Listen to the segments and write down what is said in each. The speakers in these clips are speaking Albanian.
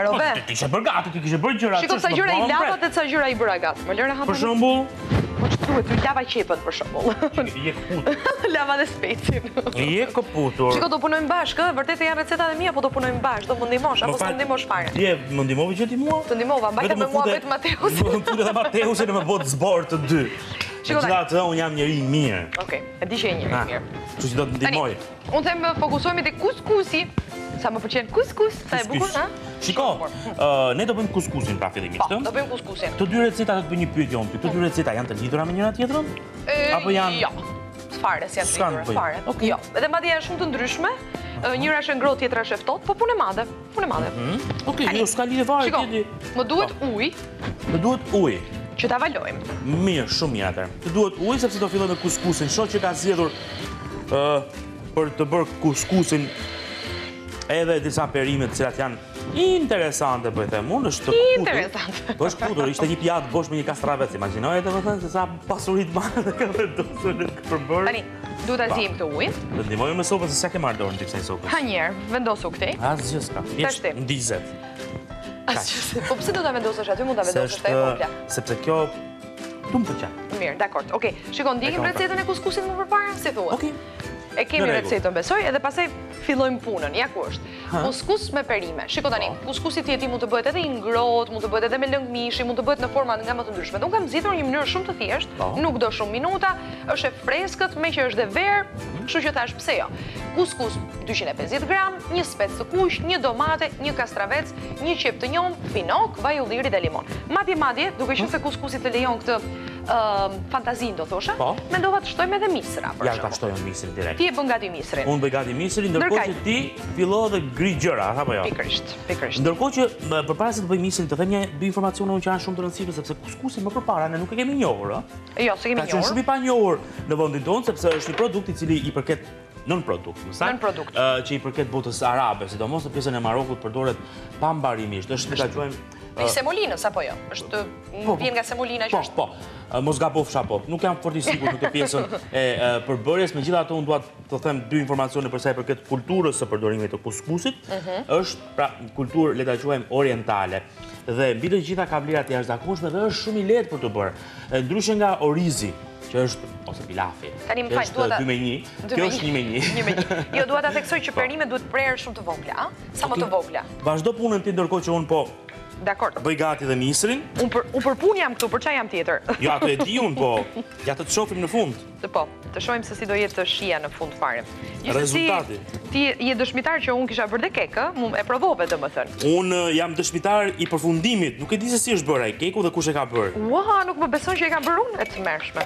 Harove. Ti kishe bërë gati, ti kishe bërë gjëra. Shiko sa gjëra i lava dhe sa gjëra i bëra gati. Më lëre Për shembull, po ç'duhet, ty lava qepët për shembull. je kaputur. Lava dhe specin. Je kaputur. Shiko, do punojmë bashkë, vërtet janë recetat e mia, po do punojmë bashkë, do më ndihmosh apo s'më ndihmosh fare. Je, më ndihmove që ti mua? Të ndihmova, mbajta me mua vetëm Mateusin. Më futet e Mateusin e më bot zbor të dy. Megjithatë, unë jam njeri i mirë. Okej, e di që je njeri i mirë. Kështu që do të ndihmoj. Unë them fokusohemi te kuskusi. Sa më pëlqen kuskus, sa e bukur, ha? Shiko, ne do bëjmë kuskusin pra fillimisht. Po, do bëjmë kuskusin. Të dy receta do të bëj një pyetje unë. Këto dy receta janë të lidhura me njëra tjetrën? Apo janë? Jo. Fare, si janë të lidhura, fare. Jo. Edhe madje janë shumë të ndryshme. Njëra është ngrohtë, tjetra është ftohtë, po punë e madhe. Punë e madhe. Okej, jo s'ka lidhje fare ti. Më duhet ujë. Më duhet ujë. Që ta valojmë. Mirë, shumë mirë atëherë. Të duhet ujë sepse do filloj me kuskusin. Shoh që ka zgjedhur për të bërë kuskusin edhe disa perime të cilat janë interesante, po e them unë, është të kutur. Interesante. Po është kutur, ishte një pjatë bosh me një kastravec, imagjinoje domethënë se sa pasuri të madhe ka vendosur në përbërë. Tani, duhet ta zgjim këtë ujë. Do ndihmojmë me sopën se s'ka ke marrë dorën ti kësaj sopës. Ha njerë, vendosu këtej. Asgjë s'ka. Thjesht ndizet. Asgjë. Po pse do ta vendosësh aty, mund ta vendosësh te vogla. Sepse kjo tu më pëlqen. Mirë, dakord. Okej. Shikon, ndjekim recetën e kuskusit më përpara, si thuhet. Okej. E kemi recetën, besoj, edhe pastaj fillojmë punën. Ja ku është. Kuskus me perime. Shiko tani, kuskusi ti mund të bëhet edhe i ngrohtë, mund të bëhet edhe me lëng mishi, mund të bëhet në forma nga më të ndryshme. Unë kam zgjedhur një mënyrë shumë të thjeshtë, nuk do shumë minuta, është e freskët, me që është dhe verë, kështu që thash pse jo. Kuskus 250 gram, një spec të kuq, një domate, një kastravec, një qep të njom, finok, vaj ulliri dhe limon. Madje, duke qenë se kuskusi të lejon këtë fantazin, do thosha, mendova të shtojmë edhe misra. Ja, ta shtojmë misrin direkt. Ti e bën gati misrin. Unë bëj gati misrin, ndërkohë që ti fillo dhe gri gjëra, apo jo? Pikërisht. Ndërkohë që përpara se të bëj misrin, të them dy informacione që janë shumë të rëndësishme sepse kuskusin më përpara ne nuk e kemi njohur, ë? Jo, se kemi njohur. Ka qenë shumë i panjohur në vendin tonë sepse është një produkt i cili i përket nën-produkt, që i përket botës arabe, sidomos në pjesën e Marokut përdoret pambarimisht. Është ta quajmë i semolinës apo jo? Është vjen nga semolina që është. Po. Mos gabofsha po. Nuk jam fort i sigurt në këtë pjesën e përbërjes, megjithatë unë dua të them dy informacione për sa i përket kulturës së përdorimit të kuskusit. Është pra kulturë le ta quajmë orientale. Dhe mbi të gjitha ka vlera të jashtëzakonshme dhe është shumë i lehtë për të bërë. Ndryshe nga orizi, që është ose pilafi. Tani më fal, duhet 2 me 1. Kjo është 1 me 1. 1 me 1. Jo, dua ta theksoj që perimet duhet prerë shumë të vogla, a? Sa më të vogla. Vazhdo punën ti ndërkohë që unë po Dakor. Bëj gati dhe misrin. Unë për punë jam këtu, për çfarë jam tjetër? Ja, ato e di unë, po. Ja të shohim në fund. Po, të shohim se si do jetë shija në fund fare. Rezultati. Ti je dëshmitar që unë kisha bërë dhe kekë, e provove domethënë. Unë jam dëshmitar i përfundimit, nuk e di se si është bërë ai keku dhe kush e ka bërë. Ua, nuk më beson që e ka bërë unë, e të mërshme.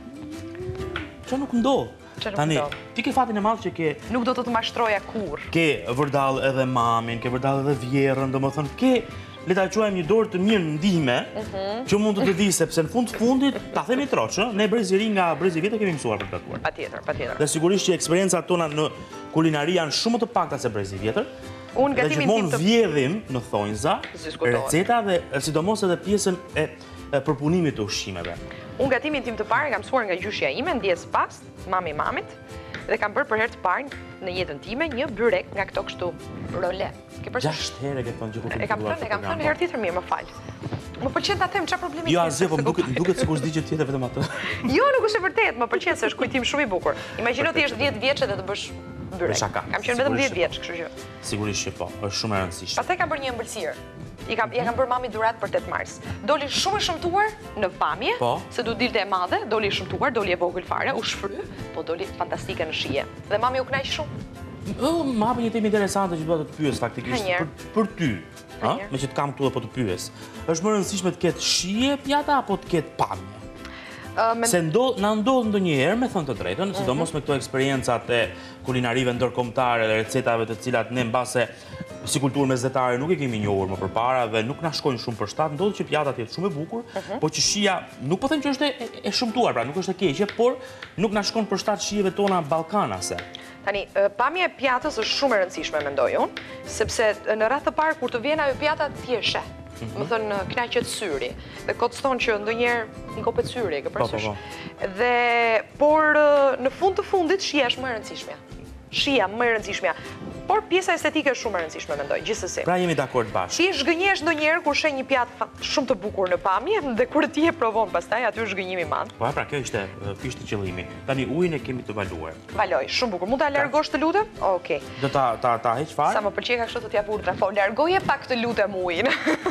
Çfarë nuk ndodh? Tani, ti ke fatin e madh që ke... Nuk do të mashtroja kur. Ke vërdall edhe mamin, ke vërdall edhe vjerrën, domethënë ke le ta quajmë një dorë të mirë ndihme, që mund të të di sepse në fundit, ta themi troç, ne breziri nga brezi vjetë kemi mësuar për të gatuar. Patjetër. Dhe sigurisht që eksperiencat tona në kulinari janë shumë më të pakta se brezi vjetër. Dhe gjithmonë vjedhim në thonjza, receta dhe sidomos edhe pjesën e përpunimit të ushqimeve. Unë gatimin tim të parë kam mësuar nga gjyshja ime, ndjes past, mamit, dhe kam bërë për herë të parë në jetën time një byrek nga këto kështu role. 6 herë ke thënë që ku të E kam thënë herë tjetër mirë, më fal. Më pëlqen ta them çfarë problemi. Jo, asgjë, po duket sikur s'di që tjetër vetëm atë. Jo, nuk është e vërtetë, më pëlqen se është kujtim shumë i bukur. Imagjino ti je 10 vjeç dhe të bësh byrek. Kam qenë vetëm 10 vjeç, kështu që. Sigurisht që po, është shumë e rëndësishme. Pastaj kam bërë një ëmbëlsirë. Ja kam bërë mami durat për 8 mars. Doli shumë e shëmtuar në pamje, se du dilte e madhe, doli e shëmtuar, doli e vogël fare, u shfry, po doli fantastike në shije. Dhe mami u kënaq shumë. Më hapë një temë interesante që dua të të pyes faktikisht për ty. Me që të kam këtu dhe po të pyes. Është më rëndësishme të ketë shije pjata apo të ketë pamje? Se na ndodh ndonjëherë, me thënë të drejtën, sidomos me këto eksperiencat e kulinarive ndërkombëtare dhe recetave të cilat ne mbase si kulturë mesdhetare nuk e kemi njohur më përpara dhe nuk na shkojnë shumë për shtat, ndodh që pjatat jetë shumë e bukur, po që shija nuk po them që është e shëmtuar, pra nuk është e keqe, por nuk na shkon për shtat shijeve tona ballkanase. Tani, pamja e pjatës është shumë e rëndësishme, mendoj unë, sepse në radhë të parë kur të vjen ajo pjata ti e sheh. Më thënë knaqet syri dhe kocton që ndonjëherë ngopet syri, ke parasysh. Dhe por në fund të fundit shija është më e rëndësishmja. Shija më e rëndësishmja. Por pjesa estetike është shumë e rëndësishme, mendoj, gjithsesi. Pra jemi dakord bashkë. Ti zhgënjesh ndonjëherë kur sheh një pjatë shumë të bukur në pamje dhe kur ti e provon pastaj aty është zhgënjimi i madh. Po, pra kjo ishte qëllimi. Tani ujin e kemi të valuar. Valoj, shumë bukur. Mund ta largosh të lutem? Okej. Do ta heq fare? Sa më pëlqej kështu të t'jap urdhra. Po, largoje pak të lutem ujin.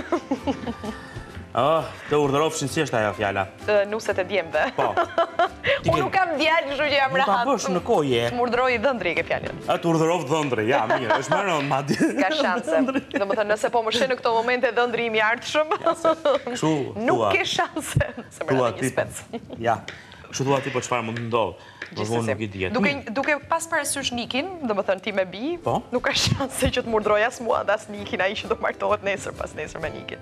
Të urdhërofshin si është ajo fjala? Nuset e djemve. Po. Unë nuk kam djalë, kështu që jam rahat. Nuk ta bësh në koje. Të më urdhëroj dhëndri ke fjalën. Të urdhërov dhëndri, ja, mirë, është më rënd madje. Ka shanse. Domethënë nëse po më sheh në këto momente dhëndri im i ardhshëm. Kështu. Nuk ke shanse. Se më një spec. Ja. Kështu thua ti po çfarë mund të ndodh. Nuk i diet. Duke pas parasysh Nikin, domethënë ti me bi, po? Nuk ka shanse që të më urdhroj as mua as Nikin, ai që do martohet nesër pas nesër me Nikin.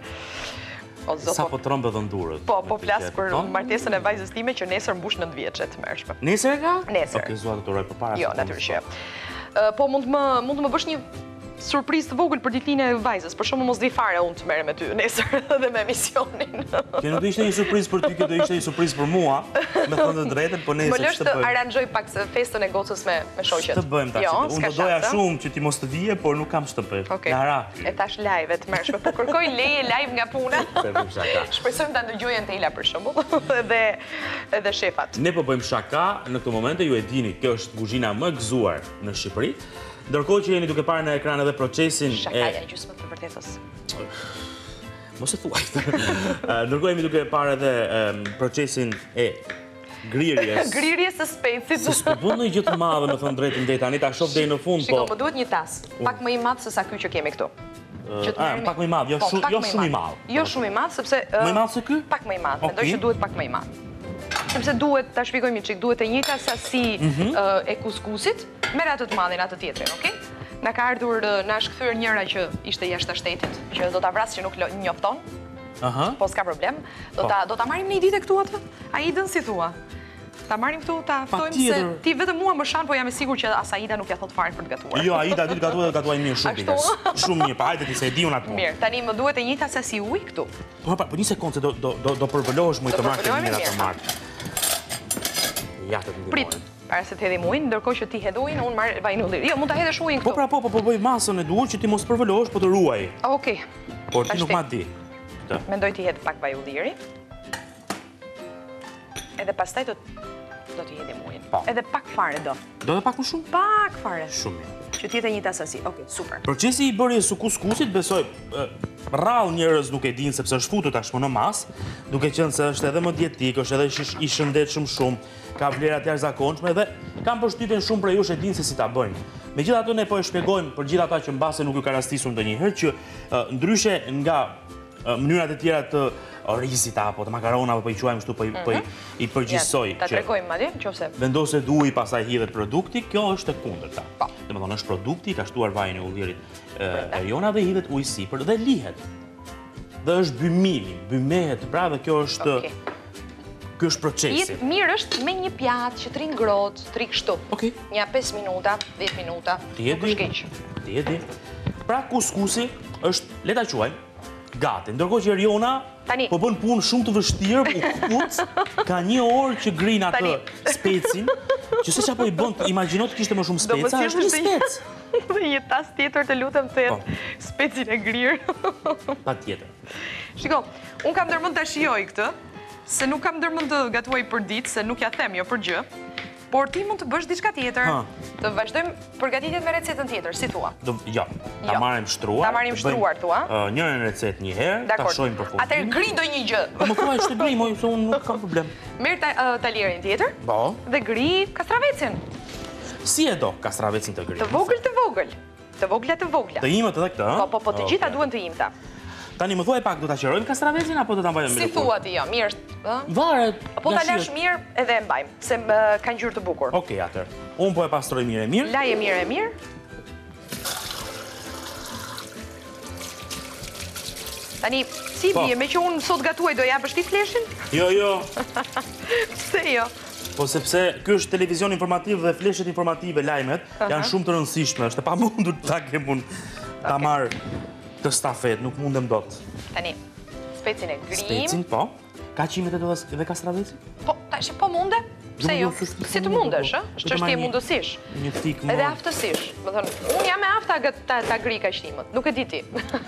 Sa po trëmbë dhëndurët? Po flas për martesën e vajzës time që nesër mbush 9 vjeçe të mërshme. Nesër e ka? Nesër. Okej, zua të uroj përpara. Jo, natyrisht. Po mund të më bësh një surprizë të vogël për ditëlindjen e vajzës, për shkakun mos di fare unë të merrem me ty nesër edhe me emisionin. Kjo nuk do ishte një surprizë për ty, kjo do ishte një surprizë për mua, me thënë të drejtën, po nesër më lësh të aranxhoj pak festën e gocës me shoqet. Të bëjmë tash. Unë do doja shumë që ti mos të vije, por nuk kam shtëpi. Okej. E tash live të mërshme, po kërkoj leje live nga puna. Shpresojmë ta ndëgjojnë Tela për shembull, edhe shefat. Ne po bëjmë shaka në këtë momente, ju e dini, kjo është kuzhina më gëzuar në Shqipëri. Ndërkohë që jeni duke parë në ekran edhe procesin e... Shakaja gjysmë të vërtetës. Mos e thuaj. Ndërkohë jemi duke parë edhe procesin e grirjes. Grirjes së specit. Se s'po bën ndonjë gjë të madhe, më thënë drejtën deri tani, ta shoh deri në fund, po. Shiko, më duhet një tas, pak më i madh se sa ky që kemi këtu. Pak më i madh, jo shumë i madh. Jo shumë i madh, sepse më i madh se ky? Pak më i madh. Mendoj që duhet pak më i madh. Sepse duhet, ta shpjegoj një çik, duhet e njëjta sasi e kuskusit, merr atë të madhin, atë tjetrin, okay? Na ka ardhur, na është kthyer njëra që ishte jashtë shtetit, që do ta vras që nuk njofton. Po s'ka problem. Do ta marrim në një ditë këtu atë? Aidën si thua? Ta marrim këtu, ta ftojmë se ti vetëm mua më shan, po jam e sigurt që as Aida nuk ja thot fare për të gatuar. Jo, Aida ditë gatuaj mirë shumë biles. Shumë mirë, pa hajde ti se e di unë atë. Mirë, tani më duhet e njëjta sasi ujë këtu. Po një sekondë se do përbëlohesh më të marrë mirë atë mark. Ja të ndihmoj. Prit, para se të hedhim ujin, ndërkohë që ti hedh ujin, unë marr vajin ulliri. Jo, mund ta hedhësh ujin këtu. Po bëj masën e duhur që ti mos përvëlohesh, po të ruaj. Okej. Por ti nuk ma di. Mendoj ti hedh pak vaj ulliri. Edhe pastaj do t'i hedhim ujin. Edhe pak fare do. Do dhe pak më shumë? Pak fare. Shumë mirë. Që t'jetë një tasasi. Okej, super. Procesi i bërjes së kuskusit, besoj, rrallë njerëz nuk e dinë sepse është futur tashmë në mas, duke qenë se është edhe më dietik, është edhe i shëndetshëm shumë, ka vlera të jashtëzakonshme dhe kam përshtypjen shumë prej jush e dinë se si ta bëjnë. Megjithatë ne po e shpjegojmë për gjithë ata që mbase nuk ju ka rastisur ndonjëherë që ndryshe nga mënyrat e tjera të rizit apo të makaronave, po i quajmë kështu, po i përgjithsoj. Ta tregojmë madje, nëse vendoset uji pastaj hidhet produkti, kjo është e kundërta. Domethënë është produkti, ka shtuar vajin e ullirit Eriona dhe hidhet uji sipër dhe lihet. Dhe është bymimi, bymehet, pra dhe kjo është procesi. Mirë është me një pjatë që tri ngrohtë, tri kështu. Një 5 minuta, 10 minuta, nuk është keq. Ti e di. Pra kuskusi është, le ta quajmë, gati. Ndërkohë që Eriona po bën punë shumë të vështirë, ka 1 orë që grin atë specin, që se çapo i bën, imagjino të kishte më shumë speca, është një spec. Dhe një tas tjetër të lutem të jetë specin e grirë. Patjetër. Shiko, unë kam ndërmend ta shijoj këtë, se nuk kam ndërmend të gatuaj për ditë, se nuk ja them jo për gjë. Por ti mund të bësh diçka tjetër. Të vazhdojmë përgatitjet me recetën tjetër, si thua? Jo, ta marrim shtruar. Ta marrim shtruar thua? Njërin recetë një herë, ta shohim përfundimin. Atëherë gri do një gjë. Po më thuaj ç'të gri, se unë nuk kam problem. Merr talierin tjetër. Po. Dhe gri kastravecin. Si e do kastravecin të gri? Të vogël, të vogël. Të vogla, të vogla. Të imët edhe këtë, ëh? Po, të gjitha duhen të imta. Tani më thuaj pak, do ta qërojmë kastravecin apo do ta mbajmë mirë? Si thua ti, jo, mirë, ëh? Varet. Po ta lash mirë edhe e mbajmë, se ka ngjyrë të bukur. Okej, atëherë. Unë po e pastroj mirë e mirë. Laje mirë e mirë. Tani, si bie, me që unë sot gatuaj, do japësh ti fleshin? Jo. Pse jo? Po sepse ky është televizion informativ dhe fleshet informative, lajmet, janë shumë të rëndësishme, është e pamundur ta kem unë ta marr të stafet, nuk mundem dot. Tani, specin e grim. Specin, po. Ka qimet edhe kastravecin? Po, tash po munde. Pse jo? Si të mundesh, është çështje mundësish. Edhe aftësish. Do të thonë, unë jam e afta ta gri kaqëtimët, nuk e di ti.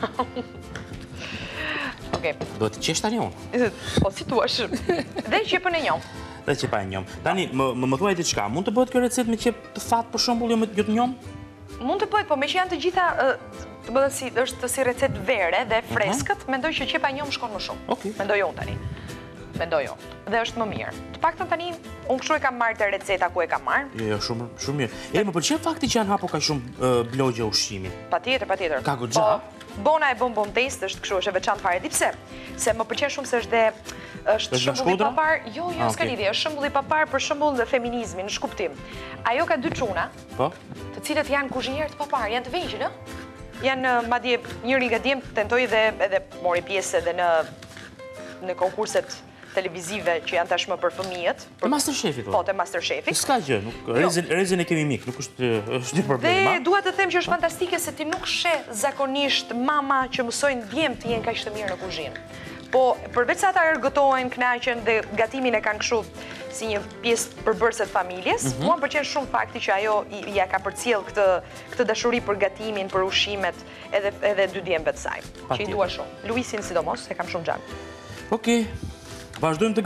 Okej. Do të qesh tani unë? Po si thua? Dhe qepën e njom. Dhe qepa e njom. Tani, më thuaj diçka, mund të bëhet kjo recetë me qep të fat për shembull, jo të njom? Mund të bëhet, po me që janë të gjitha, të bëhet është si recetë vere dhe freskët, mendoj që qepa e njom shkon më shumë. Mendoj unë tani. Mendoj unë. Dhe është më mirë. Të paktën tani, unë kështu e kam marrë të receta ku e kam marrë. Jo, shumë mirë. Më pëlqen fakti që janë hapo ka shumë blogje ushqimi. Patjetër. Ka goxha. Bona e bon taste është kështu, është e veçantë fare. Di pse? Se më pëlqen shumë se është shembull i papar. Jo, s'ka lidhje, është shembull i papar për shembull feminizmin, në shkuptim. Ajo ka dy çuna, të cilët janë kuzhinierë të papar, janë të vegjël, ë? Janë madje njëri nga djem tentoi dhe edhe mori pjesë edhe në konkurset televizive që janë tashmë për fëmijët. Të Masterchefit? Po, të Masterchefit. S'ka gjë, rezin e kemi mik, nuk është një problema. Dhe dua të them që është fantastike se ti nuk sheh zakonisht mama që mësojnë djemt të jenë kaq të mirë në kuzhinë. Po, përveç se ata argëtohen, kënaqen dhe gatimin e kanë kështu si një pjesë përbërëse të familjes, mua më pëlqen shumë fakti që ajo ja ka përcjell këtë dashuri për gatimin, për ushqimet, edhe dy djemve të saj, që i dua shumë. Luisin sidomos, e kam shumë gjatë. Okej. Vazhdojmë të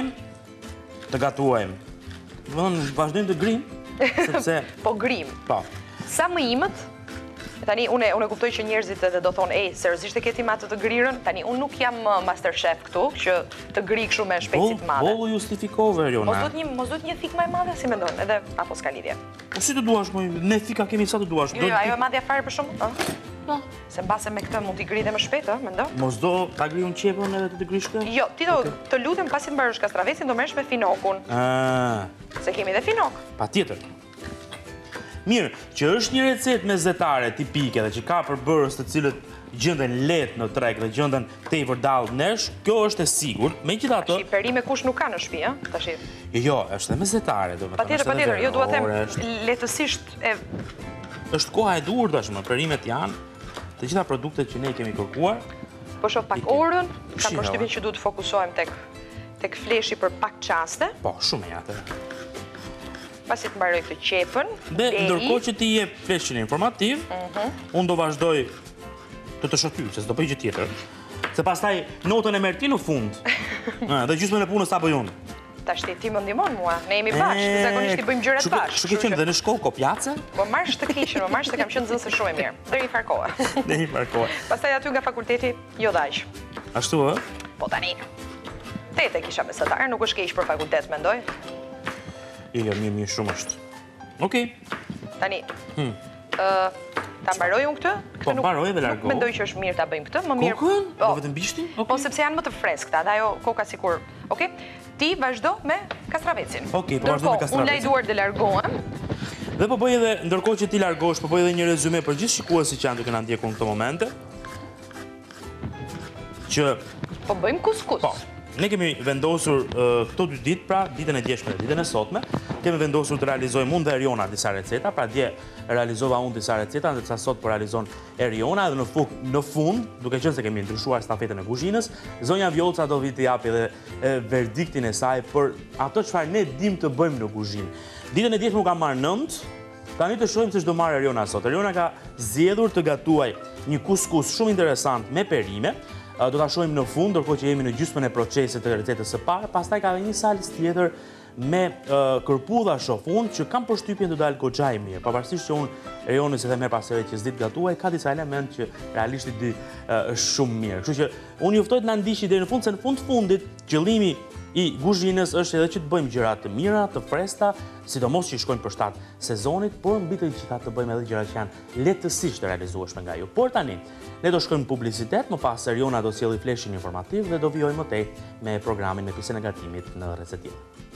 gatuajmë. Vazhdojmë të grim, sepse... Po grim. Po. Sa më imët, tani unë e kuptoj që njerëzit edhe do thonë, seriozisht e keti matë të grirën, tani unë nuk jam Masterchef këtu, që të gri kështu me shpejtësit madhe. Bollu justifikove, Eriona. Mos do të një thik më e madhe, si mendon, edhe apo s'ka lidhje. Po si të duash, ne thika kemi sa të duash. Jo, ajo e madhja fare për shumë, se mbase me këtë mund t'i gri dhe më shpejt, mendo? Mos do t'a gri unë qepën edhe të grish këtë? Jo, ti do të lutem pasi të mbarësh kastravecin, do merresh me finokun. Se kemi dhe finok. Patjetër. Mirë, që është një recetë mezetare tipike dhe që ka përbërës të cilët gjenden lehtë në treg dhe gjenden tepër dallë nesh, kjo është e sigurt. Megjithatë, tash perime kush nuk ka në shtëpi, tash. Jo, është mezetare, domethënë. Patjetër, jo dua të them lehtësisht është koha e duhur tashmë, perimet janë të gjitha produktet që ne kemi kërkuar. Po shoh pak orën, kam përshtypjen që duhet të fokusohem tek fleshi për pak çaste. Po, shumë e atë. Pasi të mbaroj këtë qepën. Dhe ndërkohë që ti jep fleshin informativ, unë do vazhdoj të shoqyr, se s'do bëj gjë tjetër. Se pastaj notën e merr ti në fund. Dhe gjysmën e punës ta bëj unë. Tash ti më ndihmon mua, ne jemi bashkë, zakonisht i bëjmë gjërat bashkë. Kështu që qenë dhe në shkollë kopjace? Po marrësh të keqen, kam qenë nxënëse shumë e mirë, deri një farë kohe. Deri një farë kohe. Pastaj aty nga fakulteti, jo daq. Ashtu ë? Po tani. Tete kisha mesatar, nuk është keq për fakultet, mendoj. Jo, mirë shumë është. Okej. Tani. Ta mbaroj unë këtë? Po mbaroj dhe largohu. Mendoj që është mirë ta bëjmë këtë, më mirë. Kokën? Po vetëm bishtin? Po sepse janë më të freskëta, dhe ajo koka sikur. Okej? Ti vazhdo me kastravecin. Okej, po vazhdo me kastravecin. Unë lajduar dhe largohem. Dhe po bëj edhe, ndërkohë që ti largohesh, po bëj edhe një rezume për gjithë shikuesit që janë duke na ndjekur në këtë momente. Që po bëjmë kuskus. Po. Ne kemi vendosur këto 2 ditë, pra ditën e djeshme dhe ditën e sotme, kemi vendosur të realizojmë unë dhe Eriona disa receta, pra dje realizova unë disa receta, ndërsa sot po realizon Eriona, edhe në fund, duke qenë se kemi ndryshuar stafetën e kuzhinës, zonja Vjoca do vi të japi edhe verdiktin e saj për ato çfarë ne dim të bëjmë në kuzhinë. Ditën e djeshme u kam marrë 9, tani të shohim se ç'do marrë Eriona sot. Eriona ka zgjedhur të gatuaj një kuskus shumë interesant me perime. Do ta shohim në fund, ndërkohë që jemi në gjysmën e procesit të recetës së parë. Pastaj ka një salcë tjetër me kërpudha shofun që kam përshtypjen të dalë goxha e mirë. Pavarësisht që unë Erionës edhe më pas që s'di të gatuaj, ka disa elementë që realisht i di shumë mirë. Kështu që unë juftoj të na ndiqni deri në fund, se në fundit qëllimi i kuzhinës është edhe që të bëjmë gjëra të mira, të freskëta, sidomos që i shkojnë për shtat sezonit, por mbi të gjitha të bëjmë edhe gjëra që janë lehtësisht të realizueshme nga ju. Por tani, ne do shkojmë publicitet, më pas Eriona do sjellë fleshin informativ dhe do vijojmë më tej me programin me pjesën e gatimit në recetë.